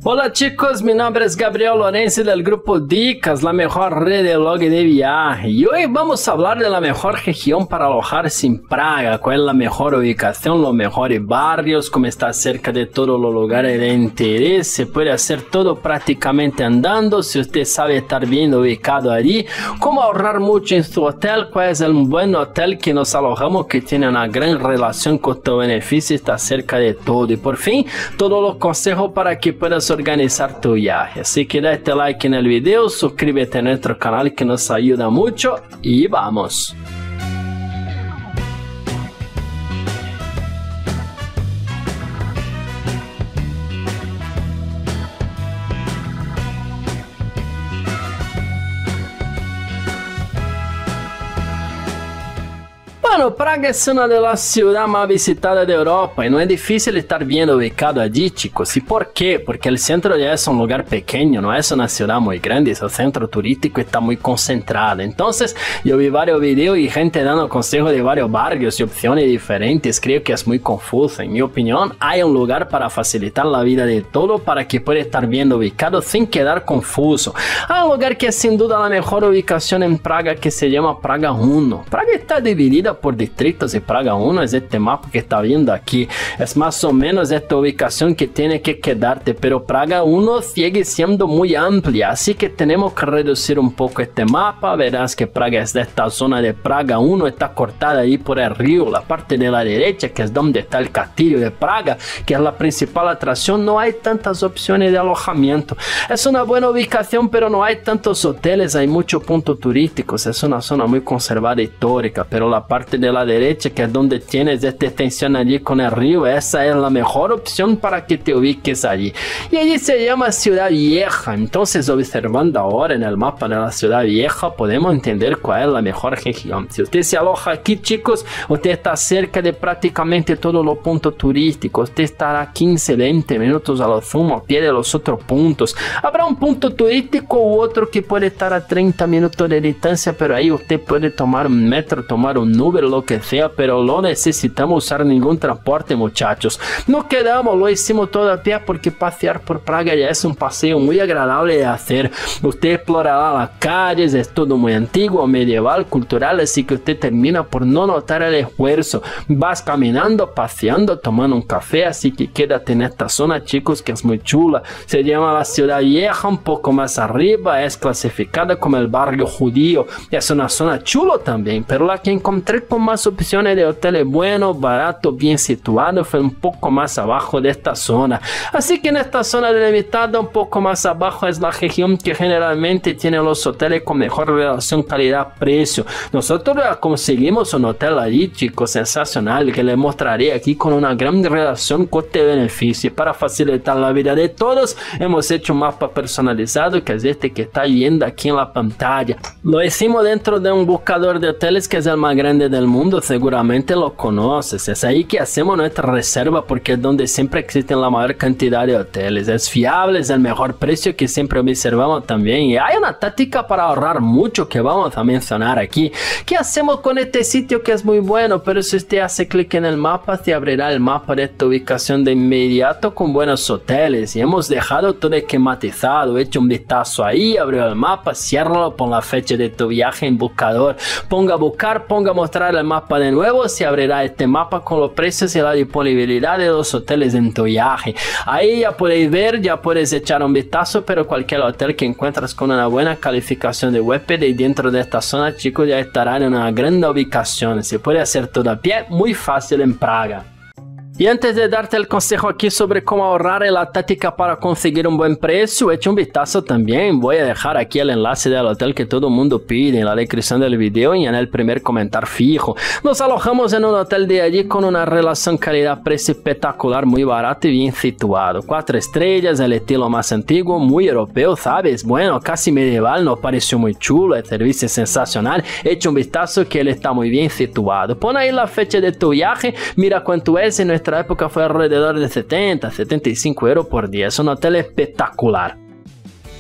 Hola chicos, mi nombre es Gabriel Lorenzi del grupo Dicas, la mejor red de blog de viaje. Y hoy vamos a hablar de la mejor región para alojarse en Praga, cuál es la mejor ubicación, los mejores barrios, cómo está cerca de todos los lugares de interés. Se puede hacer todo prácticamente andando, si usted sabe estar bien ubicado allí, cómo ahorrar mucho en su hotel, cuál es el buen hotel que nos alojamos que tiene una gran relación costo-beneficio, está cerca de todo. Y por fin, todos los consejos para que puedas organizar tu viaje. Así que date like en el video, suscríbete a nuestro canal que nos ayuda mucho y vamos. Bueno, Praga es una de las ciudades más visitadas de Europa y no es difícil estar bien ubicado allí, chicos. ¿Y por qué? Porque el centro ya es un lugar pequeño, no es una ciudad muy grande, el centro turístico está muy concentrado. Entonces, yo vi varios videos y gente dando consejos de varios barrios y opciones diferentes. Creo que es muy confuso. En mi opinión, hay un lugar para facilitar la vida de todo para que pueda estar bien ubicado sin quedar confuso. Hay un lugar que es sin duda la mejor ubicación en Praga que se llama Praga 1. Praga está dividida por distritos y Praga 1 es este mapa que está viendo aquí. Es más o menos esta ubicación que tiene que quedarte, pero Praga 1 sigue siendo muy amplia, así que tenemos que reducir un poco este mapa. Verás que Praga es de esta zona de Praga 1, está cortada ahí por el río, la parte de la derecha que es donde está el castillo de Praga, que es la principal atracción. No hay tantas opciones de alojamiento. Es una buena ubicación, pero no hay tantos hoteles, hay muchos puntos turísticos. Es una zona muy conservada histórica, pero la parte de la derecha, que es donde tienes esta extensión allí con el río, esa es la mejor opción para que te ubiques allí. Y allí se llama Ciudad Vieja. Entonces, observando ahora en el mapa de la Ciudad Vieja, podemos entender cuál es la mejor región. Si usted se aloja aquí, chicos, usted está cerca de prácticamente todos los puntos turísticos. Usted estará 15-20 minutos a lo sumo a pie de los otros puntos. Habrá un punto turístico u otro que puede estar a 30 minutos de distancia, pero ahí usted puede tomar un metro, tomar un Uber, lo que sea, pero no necesitamos usar ningún transporte, muchachos. Nos quedamos, lo hicimos todo a pie porque pasear por Praga ya es un paseo muy agradable de hacer. Usted explorará las calles, es todo muy antiguo, medieval, cultural, así que usted termina por no notar el esfuerzo. Vas caminando, paseando, tomando un café, así que quédate en esta zona, chicos, que es muy chula. Se llama la Ciudad Vieja, un poco más arriba, es clasificada como el barrio judío. Es una zona chulo también, pero la que encontré con más opciones de hoteles buenos, baratos, bien situados, fue un poco más abajo de esta zona. Así que en esta zona delimitada un poco más abajo es la región que generalmente tiene los hoteles con mejor relación calidad-precio. Nosotros conseguimos un hotel allí, chicos, sensacional, que les mostraré aquí con una gran relación coste-beneficio. Para facilitar la vida de todos, hemos hecho un mapa personalizado, que es este que está viendo aquí en la pantalla. Lo hicimos dentro de un buscador de hoteles que es el más grande del mundo, seguramente lo conoces. Es ahí que hacemos nuestra reserva porque es donde siempre existen la mayor cantidad de hoteles. Es fiable, es el mejor precio que siempre observamos también. Y hay una táctica para ahorrar mucho que vamos a mencionar aquí. ¿Qué hacemos con este sitio que es muy bueno? Pero si usted hace clic en el mapa, se abrirá el mapa de esta ubicación de inmediato con buenos hoteles. Y hemos dejado todo esquematizado. Echa un vistazo ahí, abrió el mapa, ciérralo, pon la fecha de tu viaje en buscador. Ponga a buscar, ponga a mostrar el mapa de nuevo, se abrirá este mapa con los precios y la disponibilidad de los hoteles en tu viaje. Ahí ya podéis ver, ya puedes echar un vistazo, pero cualquier hotel que encuentras con una buena calificación de huésped y dentro de esta zona, chicos, ya estará en una gran ubicación. Se puede hacer todo a pie, muy fácil en Praga. Y antes de darte el consejo aquí sobre cómo ahorrar y la táctica para conseguir un buen precio, echa un vistazo también. Voy a dejar aquí el enlace del hotel que todo el mundo pide en la descripción del video y en el primer comentario fijo. Nos alojamos en un hotel de allí con una relación calidad-precio espectacular, muy barato y bien situado. 4 estrellas, el estilo más antiguo, muy europeo, ¿sabes? Bueno, casi medieval, nos pareció muy chulo, el servicio es sensacional. Echa un vistazo que él está muy bien situado. Pon ahí la fecha de tu viaje, mira cuánto es en nuestra época fue alrededor de 70, 75 euros por día. Es un hotel espectacular.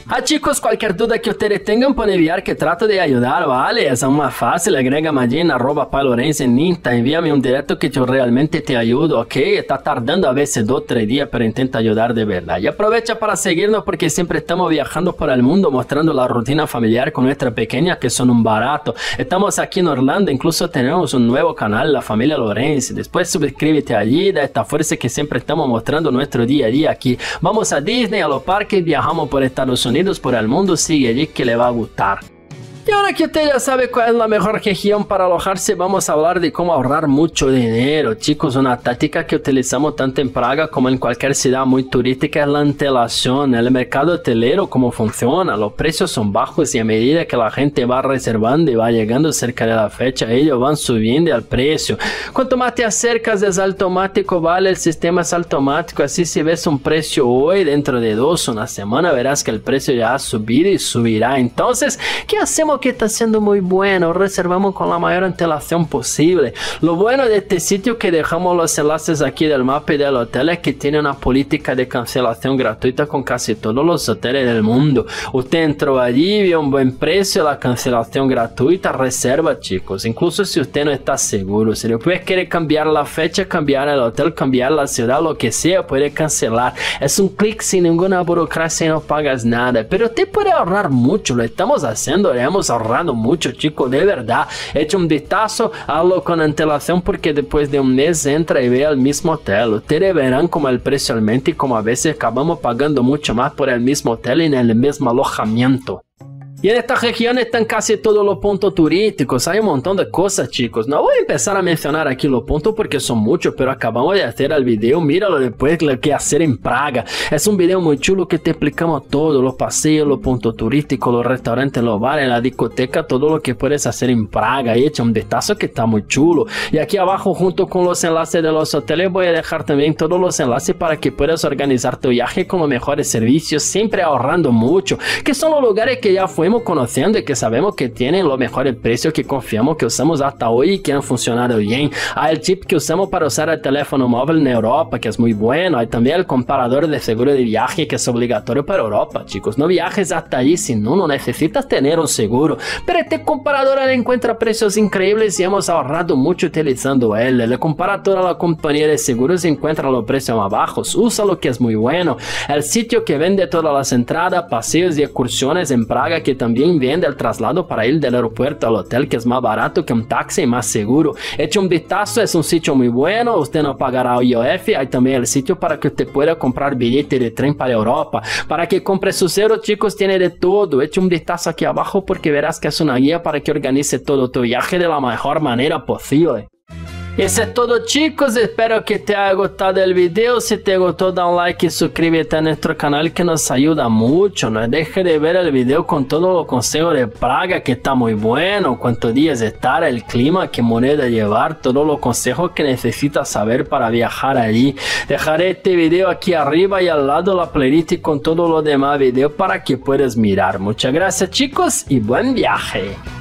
Chicos, cualquier duda que ustedes tengan pueden enviar que trato de ayudar, ¿vale? Es aún más fácil, agrega Magin @palorense en Insta, envíame un directo que yo realmente te ayudo, ¿ok? Está tardando a veces 2 o 3 días, pero intenta ayudar de verdad. Y aprovecha para seguirnos porque siempre estamos viajando por el mundo mostrando la rutina familiar con nuestra pequeña que son un barato. Estamos aquí en Orlando, incluso tenemos un nuevo canal, La Familia Lorenzi. Después suscríbete allí, da esta fuerza que siempre estamos mostrando nuestro día a día aquí. Vamos a Disney, a los parques, viajamos por Estados Unidos, por el mundo, sigue allí que le va a gustar. Y ahora que usted ya sabe cuál es la mejor región para alojarse, vamos a hablar de cómo ahorrar mucho dinero. Chicos, una táctica que utilizamos tanto en Praga como en cualquier ciudad muy turística es la antelación. El mercado hotelero, cómo funciona, los precios son bajos y a medida que la gente va reservando y va llegando cerca de la fecha, ellos van subiendo el precio. Cuanto más te acercas es automático, vale, el sistema es automático, así si ves un precio hoy, dentro de 2 o una semana verás que el precio ya ha subido y subirá. Entonces, ¿qué hacemos? Que está siendo muy bueno, reservamos con la mayor antelación posible. Lo bueno de este sitio que dejamos los enlaces aquí del mapa y del hotel es que tiene una política de cancelación gratuita con casi todos los hoteles del mundo. Usted entró allí, vio un buen precio, la cancelación gratuita, reserva, chicos. Incluso si usted no está seguro, si después quiere cambiar la fecha, cambiar el hotel, cambiar la ciudad, lo que sea, puede cancelar. Es un clic sin ninguna burocracia y no pagas nada. Pero usted puede ahorrar mucho, lo estamos haciendo, hemos ahorrado mucho, chicos, de verdad. Echa un vistazo, hazlo con antelación porque después de un mes entra y ve al mismo hotel. Ustedes verán como el precio aumenta y como a veces acabamos pagando mucho más por el mismo hotel y en el mismo alojamiento. Y en esta región están casi todos los puntos turísticos, hay un montón de cosas, chicos. No voy a empezar a mencionar aquí los puntos porque son muchos, pero acabamos de hacer el video, míralo después lo que hacer en Praga. Es un video muy chulo que te explicamos todo, los paseos, los puntos turísticos, los restaurantes, los bares, la discoteca, todo lo que puedes hacer en Praga. Y echa un vistazo que está muy chulo. Y aquí abajo junto con los enlaces de los hoteles voy a dejar también todos los enlaces para que puedas organizar tu viaje con los mejores servicios, siempre ahorrando mucho, que son los lugares que ya fuimos conociendo y que sabemos que tienen los mejores precios, que confiamos, que usamos hasta hoy y que han funcionado bien. Hay el chip que usamos para usar el teléfono móvil en Europa, que es muy bueno. Hay también el comparador de seguro de viaje, que es obligatorio para Europa, chicos. No viajes hasta allí si no necesitas tener un seguro. Pero este comparador encuentra precios increíbles y hemos ahorrado mucho utilizando él. Le compara toda la compañía de seguros y encuentra los precios más bajos. Usa lo que es muy bueno. El sitio que vende todas las entradas, paseos y excursiones en Praga, que también vende el traslado para ir del aeropuerto al hotel, que es más barato que un taxi y más seguro. Echa un vistazo, es un sitio muy bueno, usted no pagará IOF. Hay también el sitio para que usted pueda comprar billete de tren para Europa. Para que compre su cero, chicos, tiene de todo. Echa un vistazo aquí abajo porque verás que es una guía para que organice todo tu viaje de la mejor manera posible. Eso es todo, chicos, espero que te haya gustado el video. Si te gustó, da un like y suscríbete a nuestro canal que nos ayuda mucho. No dejes de ver el video con todos los consejos de Praga, que está muy bueno, cuántos días estar, el clima, qué moneda llevar, todos los consejos que necesitas saber para viajar allí. Dejaré este video aquí arriba y al lado la playlist con todos los demás videos para que puedas mirar. Muchas gracias, chicos, y buen viaje.